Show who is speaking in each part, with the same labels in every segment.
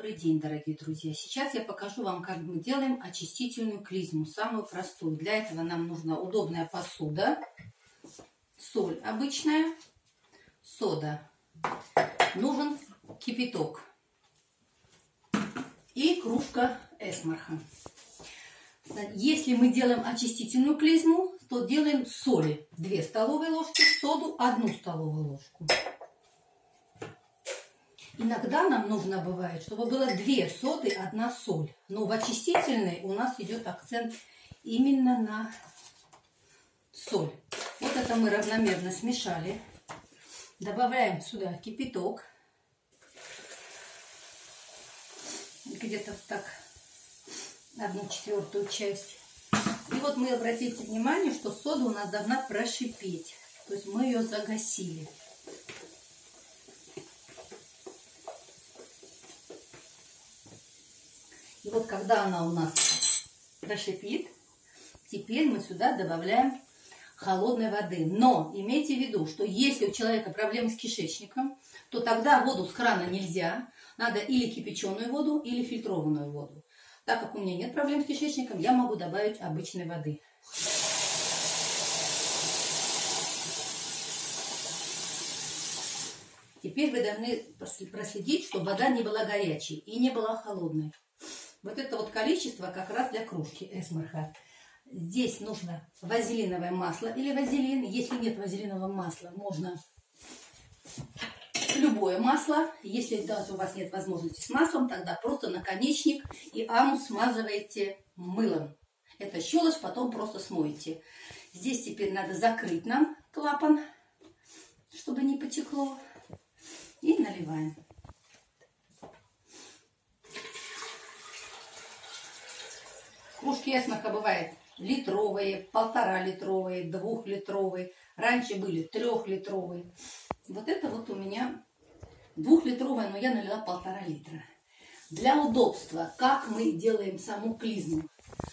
Speaker 1: Добрый день, дорогие друзья! Сейчас я покажу вам, как мы делаем очистительную клизму, самую простую. Для этого нам нужна удобная посуда, соль обычная, сода, нужен кипяток и кружка эсмарха. Если мы делаем очистительную клизму, то делаем соли 2 столовые ложки, соду 1 столовую ложку. Иногда нам нужно бывает, чтобы было 2 соды, 1 соль. Но в очистительной у нас идет акцент именно на соль. Вот это мы равномерно смешали. Добавляем сюда кипяток. Где-то так 1/4 часть. И вот мы обратите внимание, что сода у нас должна прошипеть. То есть мы ее загасили. И вот когда она у нас прошипит, теперь мы сюда добавляем холодной воды. Но имейте в виду, что если у человека проблемы с кишечником, то тогда воду с крана нельзя. Надо или кипяченую воду, или фильтрованную воду. Так как у меня нет проблем с кишечником, я могу добавить обычной воды. Теперь вы должны проследить, чтобы вода не была горячей и не была холодной. Вот это вот количество как раз для кружки эсмарха. Здесь нужно вазелиновое масло или вазелин. Если нет вазелинового масла, можно любое масло. Если даже у вас нет возможности с маслом, тогда просто наконечник и анус смазываете мылом. Это щелочь потом просто смоете. Здесь теперь надо закрыть нам клапан, чтобы не потекло. И наливаем. Кружки эсмарха бывают литровые, 1,5-литровые, 2-литровые. Раньше были 3-литровые. Вот это вот у меня 2-литровая, но я налила 1,5 литра. Для удобства, как мы делаем саму клизму.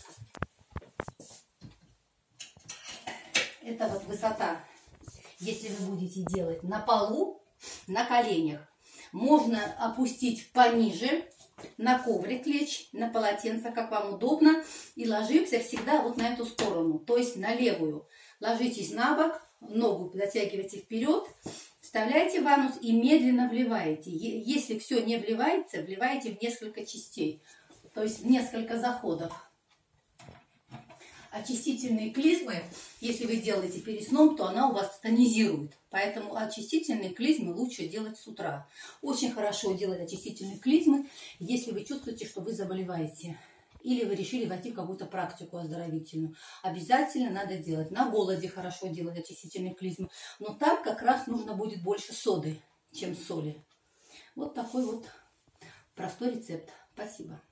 Speaker 1: Это вот высота, если вы будете делать на полу, на коленях. Можно опустить пониже, на коврик лечь, на полотенце, как вам удобно. И ложимся всегда вот на эту сторону, то есть на левую. Ложитесь на бок, ногу затягивайте вперед, вставляете в анус и медленно вливаете. Если все не вливается, вливаете в несколько частей, то есть в несколько заходов. Очистительные клизмы, если вы делаете перед сном, то она у вас тонизирует. Поэтому очистительные клизмы лучше делать с утра. Очень хорошо делать очистительные клизмы, если вы чувствуете, что вы заболеваете. Или вы решили войти в какую-то практику оздоровительную. Обязательно надо делать. На голоде хорошо делать очистительные клизмы. Но там как раз нужно будет больше соды, чем соли. Вот такой вот простой рецепт. Спасибо.